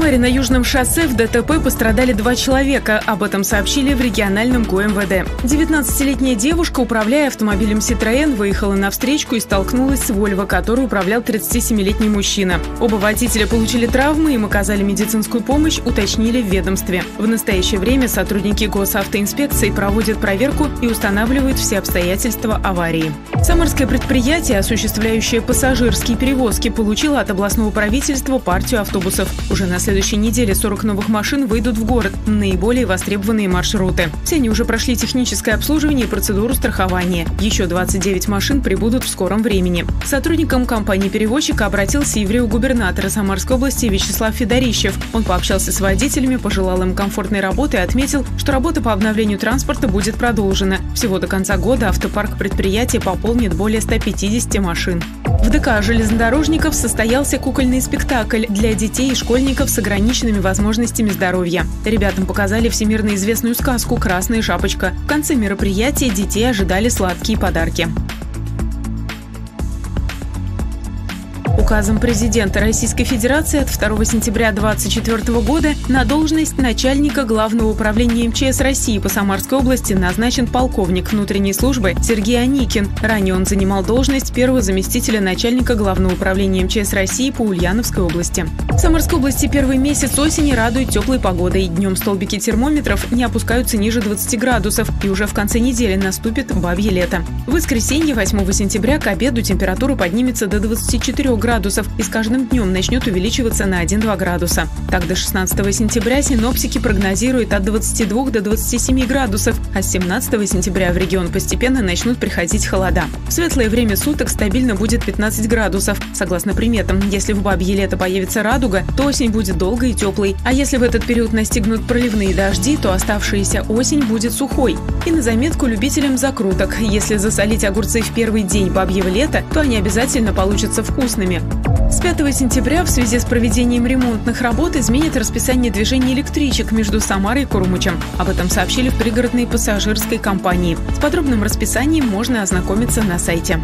Самаре на Южном шоссе в ДТП пострадали 2 человека. Об этом сообщили в региональном ГУМВД. 19-летняя девушка, управляя автомобилем «Ситроен», выехала на встречку и столкнулась с «Вольво», который управлял 37-летний мужчина. Оба водителя получили травмы, им оказали медицинскую помощь, уточнили в ведомстве. В настоящее время сотрудники госавтоинспекции проводят проверку и устанавливают все обстоятельства аварии. Самарское предприятие, осуществляющее пассажирские перевозки, получило от областного правительства партию автобусов. Уже на следующей неделе 40 новых машин выйдут в город на наиболее востребованные маршруты. Все они уже прошли техническое обслуживание и процедуру страхования. Еще 29 машин прибудут в скором времени. К сотрудникам компании-перевозчика обратился еврею-губернатора Самарской области Вячеслав Федорищев. Он пообщался с водителями, пожелал им комфортной работы и отметил, что работа по обновлению транспорта будет продолжена. Всего до конца года автопарк предприятия пополнит более 150 машин. В ДК железнодорожников состоялся кукольный спектакль для детей и школьников с ограниченными возможностями здоровья. Ребятам показали всемирно известную сказку «Красная шапочка». В конце мероприятия детей ожидали сладкие подарки. Указом президента Российской Федерации от 2 сентября 2024 года на должность начальника Главного управления МЧС России по Самарской области назначен полковник внутренней службы Сергей Аникин. Ранее он занимал должность первого заместителя начальника Главного управления МЧС России по Ульяновской области. В Самарской области первый месяц осени радует теплой погодой. Днем столбики термометров не опускаются ниже 20 градусов, и уже в конце недели наступит бабье лето. В воскресенье 8 сентября к обеду температура поднимется до 24 градусов и с каждым днем начнет увеличиваться на 1-2 градуса. Так, до 16 сентября синоптики прогнозируют от 22 до 27 градусов, а с 17 сентября в регион постепенно начнут приходить холода. В светлое время суток стабильно будет 15 градусов. Согласно приметам, если в бабье лето появится радуга, то осень будет долгой и теплой. А если в этот период настигнут проливные дожди, то оставшаяся осень будет сухой. И на заметку любителям закруток. Если засолить огурцы в первый день бабьего лета, то они обязательно получатся вкусными. С 5 сентября в связи с проведением ремонтных работ изменят расписание движения электричек между Самарой и Курумычем. Об этом сообщили в пригородной пассажирской компании. С подробным расписанием можно ознакомиться на сайте.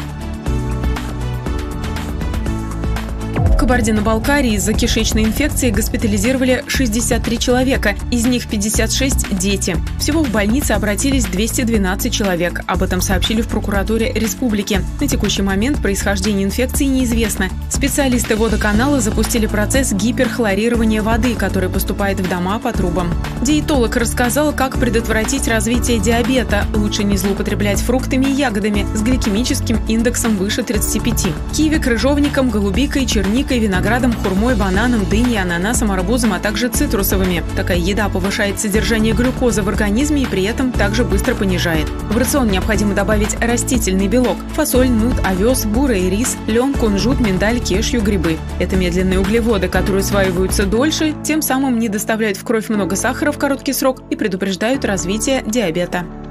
В Кабарде-на-Балкарии из-за кишечной инфекции госпитализировали 63 человека, из них 56 – дети. Всего в больнице обратились 212 человек. Об этом сообщили в прокуратуре республики. На текущий момент происхождение инфекции неизвестно. Специалисты водоканала запустили процесс гиперхлорирования воды, который поступает в дома по трубам. Диетолог рассказал, как предотвратить развитие диабета. Лучше не злоупотреблять фруктами и ягодами с гликемическим индексом выше 35. Киви, крыжовником, голубикой, черникой, виноградом, хурмой, бананом, дыней, ананасом, арбузом, а также цитрусовыми. Такая еда повышает содержание глюкозы в организме и при этом также быстро понижает. В рацион необходимо добавить растительный белок – фасоль, нут, овес, бурый рис, лен, кунжут, миндаль, кешью, грибы. Это медленные углеводы, которые усваиваются дольше, тем самым не доставляют в кровь много сахара в короткий срок и предупреждают развитие диабета.